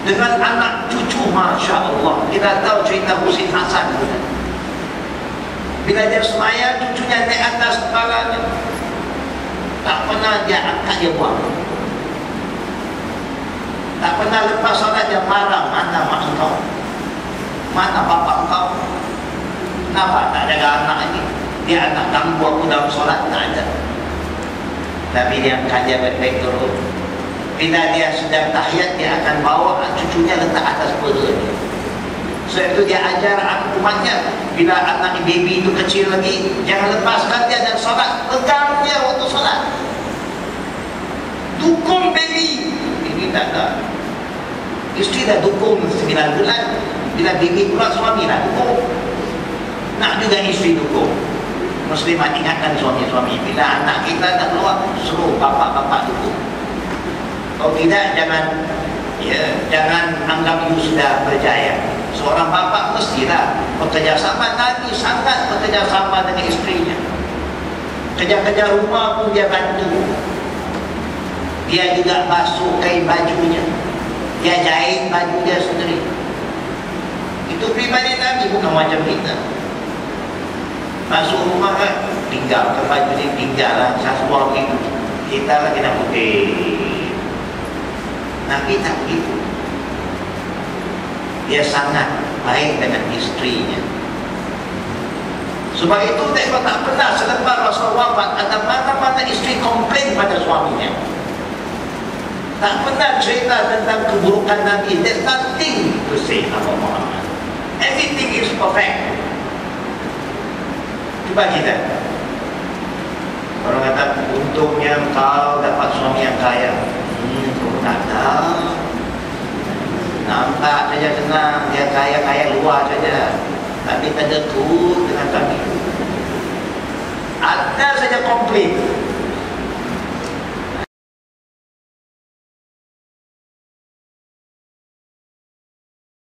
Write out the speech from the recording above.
dengan anak cucu, Masya Allah. Kita tahu cerita Husin Hasan. Bila dia semayang, cucunya naik atas kepalanya, tak pernah dia angkat, dia buang. Tak pernah lepas solat dia marah, mana mak engkau, mana bapak engkau, kenapa tak jaga anak ini? Dia anak ganggu aku dalam solat, tak ada. Tapi dia angkat dia baik-baik turun. Bila dia sedang tahiyat, dia akan bawa cucunya letak atas perut dia. Sebab itu dia ajar anak umatnya, bila anak baby itu kecil lagi, jangan lepaskan dia dan solat, pegang dia waktu solat, dukung baby. Ini tak ada. Isteri dah dukung 9 bulan, bila baby keluar suami dah dukung. Nak juga isteri dukung. Muslimat ingatkan suami-suami, bila anak kita dah keluar, suruh bapak-bapak dukung. Kalau tidak, jangan anggap you sudah berjaya. Seorang bapa mestilah bekerjasama. Nabi sangat bekerjasama dengan istrinya. Kerja-kerja rumah pun dia bantu. Dia juga basuh kain bajunya, dia jahit baju dia sendiri. Itu pribadi Nabi, bukan macam kita. Masuk rumah kan, tinggalkan baju dia, tinggallah sesuatu begitu. Kita lagi nak putih. Nabi tak begitu. Dia sangat baik dengan istrinya. Sebab itu tengok, tak pernah selepas Rasulullah wafat ada mana-mana isteri komplain pada suaminya. Tak pernah cerita tentang keburukan Nabi. There's nothing to say about Muhammad. Everything is perfect. Cuba kita, orang kata untungnya kau dapat suami yang kaya. Tak tahu, nampak saja senang, dia kaya-kaya luar saja, tapi tak ada ku dengan kami. Ada saja komplain.